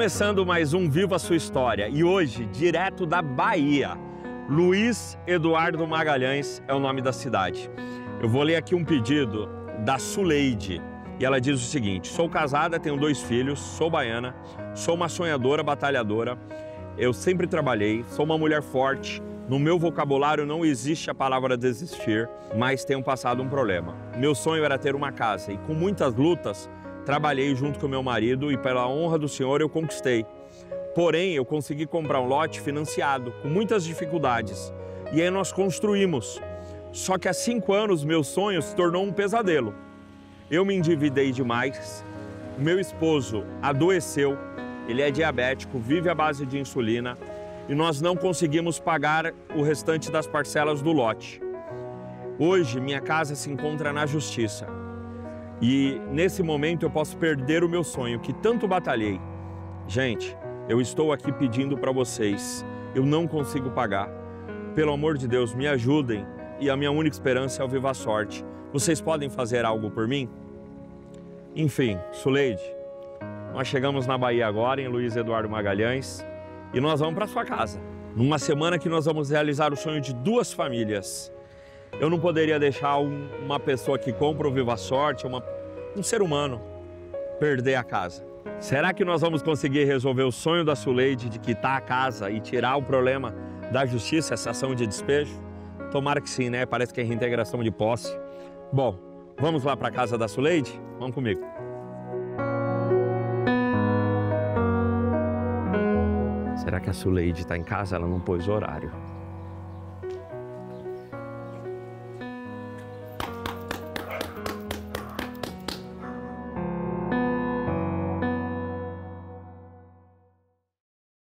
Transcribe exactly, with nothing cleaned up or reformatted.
Começando mais um Viva a Sua História e hoje, direto da Bahia, Luiz Eduardo Magalhães é o nome da cidade. Eu vou ler aqui um pedido da Suleide e ela diz o seguinte: sou casada, tenho dois filhos, sou baiana, sou uma sonhadora, batalhadora, eu sempre trabalhei, sou uma mulher forte, no meu vocabulário não existe a palavra desistir, mas tenho passado um problema. Meu sonho era ter uma casa e com muitas lutas trabalhei junto com meu marido e pela honra do Senhor eu conquistei. Porém, eu consegui comprar um lote financiado, com muitas dificuldades. E aí nós construímos. Só que há cinco anos meu sonho se tornou um pesadelo. Eu me endividei demais, meu esposo adoeceu, ele é diabético, vive à base de insulina e nós não conseguimos pagar o restante das parcelas do lote. Hoje minha casa se encontra na justiça. E nesse momento eu posso perder o meu sonho, que tanto batalhei. Gente, eu estou aqui pedindo para vocês, eu não consigo pagar. Pelo amor de Deus, me ajudem e a minha única esperança é o Viva a Sorte. Vocês podem fazer algo por mim? Enfim, Suleide, nós chegamos na Bahia agora, em Luiz Eduardo Magalhães, e nós vamos para sua casa. Numa semana que nós vamos realizar o sonho de duas famílias. Eu não poderia deixar um, uma pessoa que compra o Viva a Sorte, uma, um ser humano, perder a casa. Será que nós vamos conseguir resolver o sonho da Suleide de quitar a casa e tirar o problema da justiça, essa ação de despejo? Tomara que sim, né? Parece que é reintegração de posse. Bom, vamos lá para a casa da Suleide? Vamos comigo. Será que a Suleide está em casa? Ela não pôs horário.